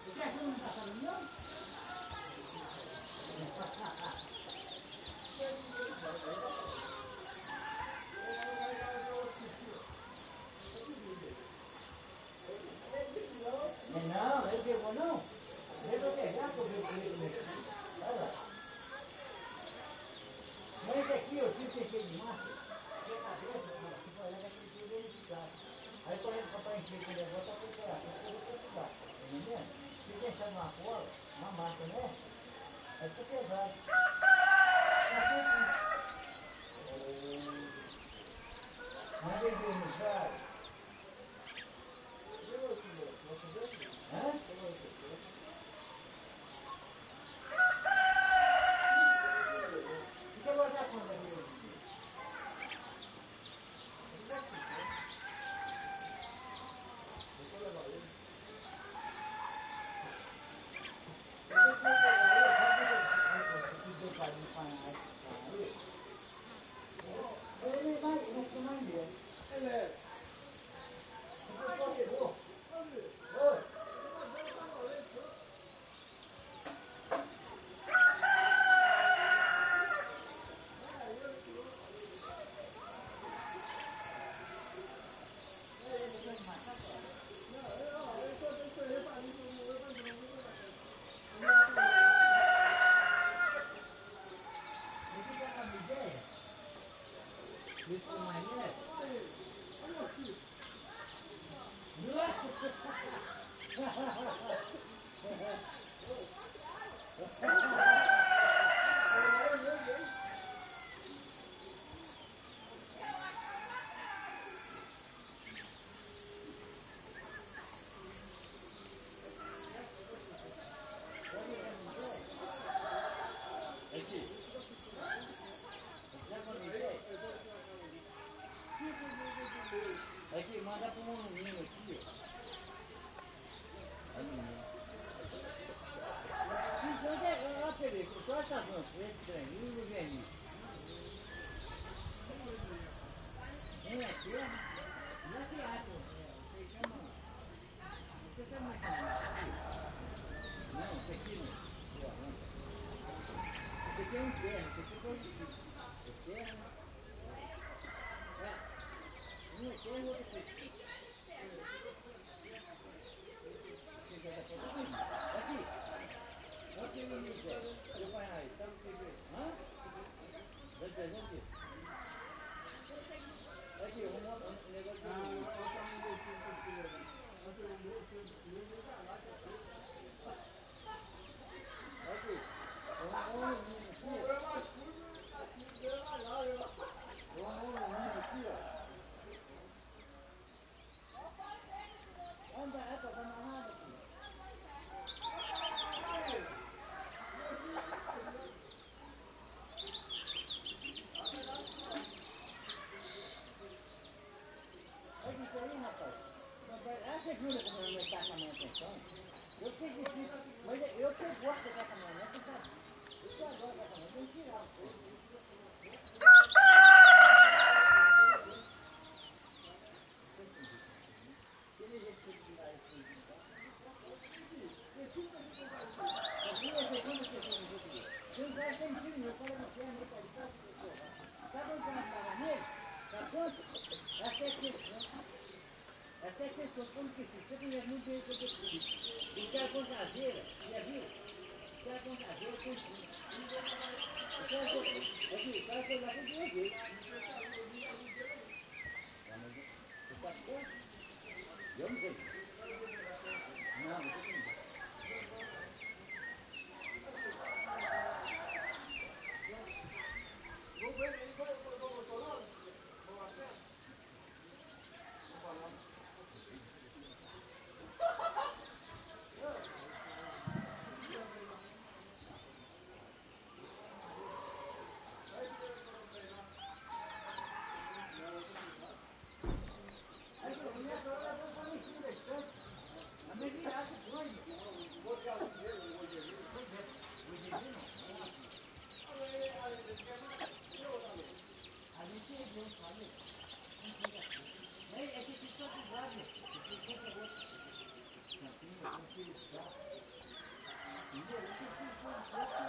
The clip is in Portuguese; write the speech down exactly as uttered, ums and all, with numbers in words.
Não, ele pegou não. Ele vai pegar que eu vi ele aqui. Olha lá. Mas aqui eu tive que cheio de massa. E a cabeça, aqui foi olhar que ele tinha verificado. Aí quando ele papai encheu com o negócio, eu falei, ah, eu vou precisar. Tá entendendo? Se deixar numa cola, uma massa, né? Aí fica pesado. Mas ele veio no cara. Hã? Fica guardar a conta aqui. Ele vai, não tem mais medo. Ele é. Você só pegou? Oi. Isso não é neto? Olha aqui. Aqui, manda para um menino aqui, ó. Aí, menino. Então, olha você ver, só essa dança, esse trem, e o verniz. Vem aqui, ó. E esse ato, você chama... Você chama não, esse aqui não. Esse aqui é um terno, esse aqui é um terno. É terno. Um é terno, outro é terno. Aqui. Aqui, menino, seu pai aí, tá no T V? Hã? Dá presente aqui. Aqui, um negócio de... Aqui. Um menino aqui, ó. Anda, é pra dar nada aqui. Olha isso aí, rapaz. Essa jura como não está com a minha atenção? Eu sei que sim, mas eu que gosto dessa caminhonete, sabe? Eu que adoro essa caminhonete, tem que tirar. Até que eu estou como que você conhece muito bem o que eu estou dizendo. O cara com caseira, já viu? O cara com caseira tem sim. O cara com aqui, o cara foi lá com duas vezes. Você está certo? Eu não sei. Não, não sei. É que tem que estar cuidado. Você compra outro. Não, tem que dizer, isso aqui foi um pouco